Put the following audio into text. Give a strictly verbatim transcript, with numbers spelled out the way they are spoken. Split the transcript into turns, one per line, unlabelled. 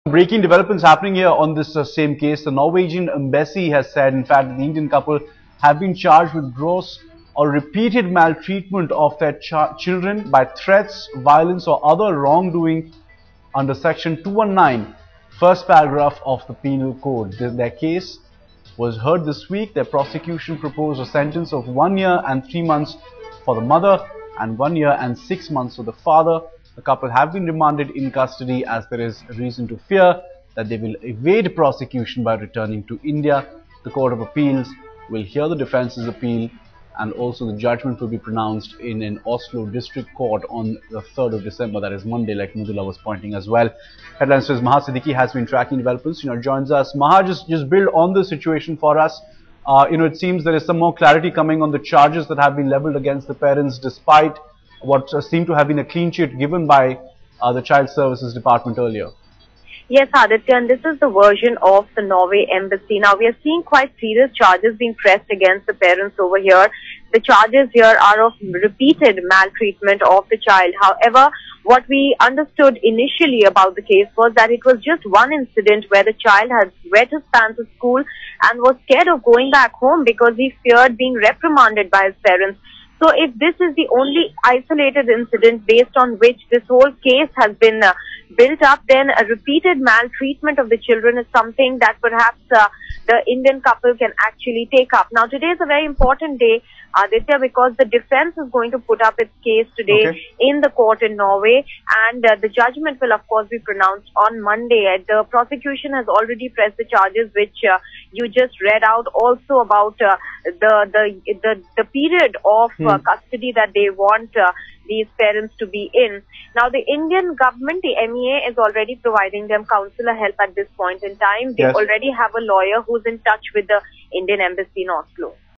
Breaking developments happening here on this uh, same case. The Norwegian embassy has said, in fact, the Indian couple have been charged with gross or repeated maltreatment of their ch children by threats, violence or other wrongdoing under section two nineteen, first paragraph of the Penal Code. Their case was heard this week. Their prosecution proposed a sentence of one year and three months for the mother and one year and six months for the father. The couple have been remanded in custody as there is reason to fear that they will evade prosecution by returning to India. The Court of Appeals will hear the defence's appeal, and also the judgment will be pronounced in an Oslo district court on the third of December, that is Monday, like Mudula was pointing as well. Headline says Maha Siddiqui has been tracking developments, you know, joins us. Maha, just, just build on the situation for us. Uh, you know, it seems there is some more clarity coming on the charges that have been leveled against the parents, despite what uh, seemed to have been a clean sheet given by uh, the Child Services Department earlier.
Yes, Aditya, and this is the version of the Norway embassy. Now, we are seeing quite serious charges being pressed against the parents over here. The charges here are of repeated maltreatment of the child. However, what we understood initially about the case was that it was just one incident where the child had wet his pants at school and was scared of going back home because he feared being reprimanded by his parents. So if this is the only isolated incident based on which this whole case has been uh, built up, then a repeated maltreatment of the children is something that perhaps uh, the Indian couple can actually take up. Now, today is a very important day, Aditya, because the defense is going to put up its case today okay. in the court in Norway, and uh, the judgment will, of course, be pronounced on Monday. And the prosecution has already pressed the charges which uh, you just read out, also about uh, the, the the the period of hmm. uh, custody that they want uh, these parents to be in. Now, the Indian government, the M E A, is already providing them counselor help at this point in time. They yes. already have a lawyer who's in touch with the Indian embassy in Oslo.